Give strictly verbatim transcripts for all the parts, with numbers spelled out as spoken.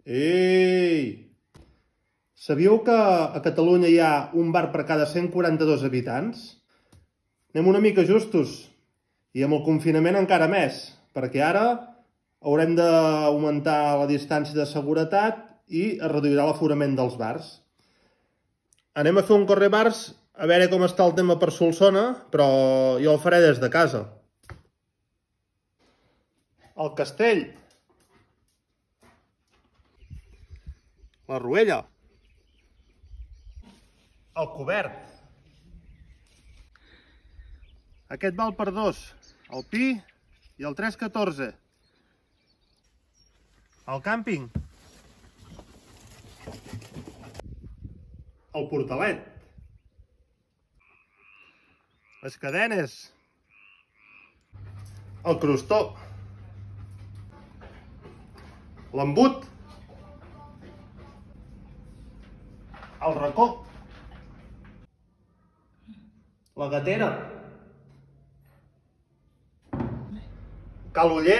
Ei! Sabíeu que a Catalunya hi ha un bar per cada cent quaranta-dos habitants? Anem una mica justos. I amb el confinament encara més, perquè ara haurem d'augmentar la distància de seguretat i es reduirà l'aforament dels bars. Anem a fer un correbars a veure com està el tema per Solsona, però jo el faré des de casa. El castell. La Ruella. El cobert. Aquest val per dos. El Pi i el tres catorze. El càmping. El portalet. Les cadenes. El crostó. L'embut. El racó. La gatera. Cal Oller.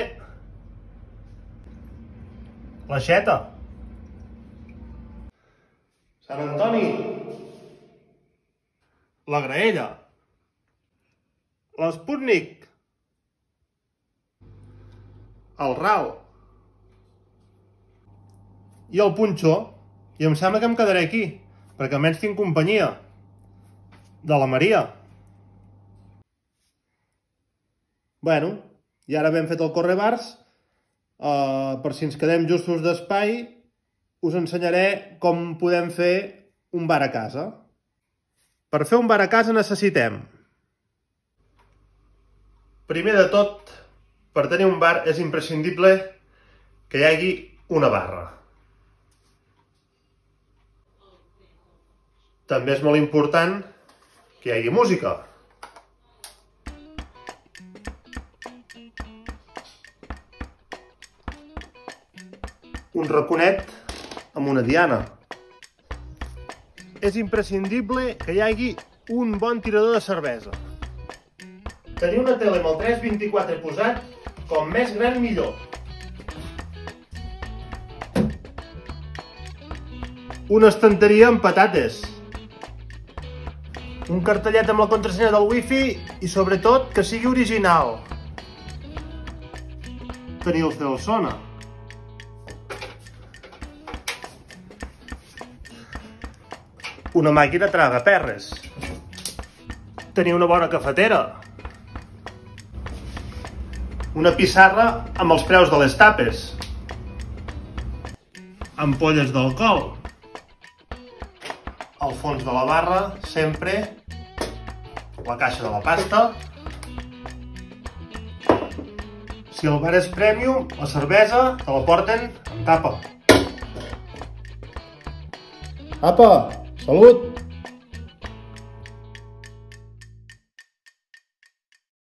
L'aixeta. Sant Antoni. La graella. L'Espútnik. El ral. I el punxó. I em sembla que em quedaré aquí, perquè almenys tinc companyia. De la Maria. Bueno, i ara ben fet el correbars, eh, per si ens quedem justos d'espai, us ensenyaré com podem fer un bar a casa. Per fer un bar a casa necessitem, primer de tot, per tenir un bar és imprescindible que hi hagi una barra. També és molt important que hi hagi música. Un raconet amb una diana. És imprescindible que hi hagi un bon tirador de cervesa. Tenir una tele amb el tres vint-i-quatre posat, com més gran millor. Una estanteria amb patates. Un cartellet amb la contrasenya del wifi i, sobretot, que sigui original. Tenir el Solsona. Una màquina tragaperres. Tenir una bona cafetera. Una pissarra amb els preus de les tapes. Ampolles d'alcohol. Al fons de la barra, sempre, la caixa de la pasta. Si el bar és prèmium, la cervesa te la porten amb tapa. Apa, salut!